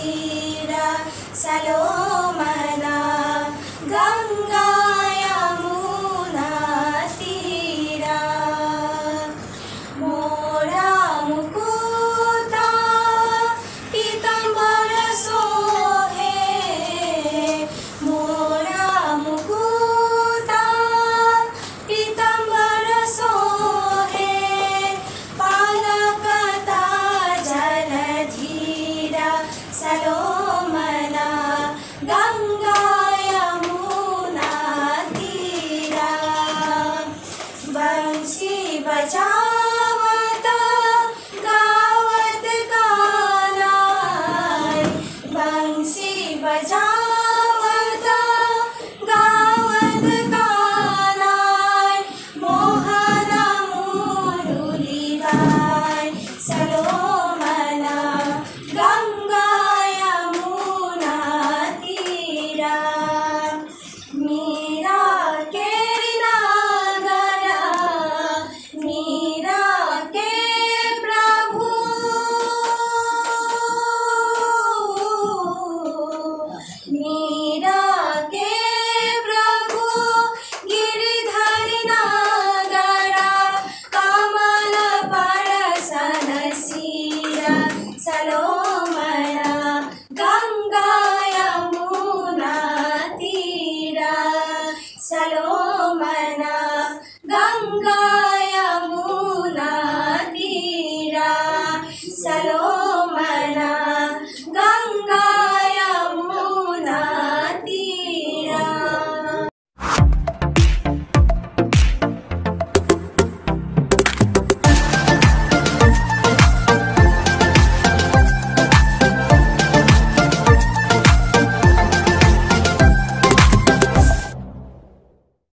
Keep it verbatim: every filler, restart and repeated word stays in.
तीरा सलोमना गंगा यमुना तीरा मोरा मुकुता पीतांबर सोहे मोरा मुकुता पीतांबर सोहे पालकता जलधीरा सलोमना गंगा यमुना तीरा बंसी बजावत गावत गाना बंसी बजावत गावत गाना मोहन मुरली गाय सलो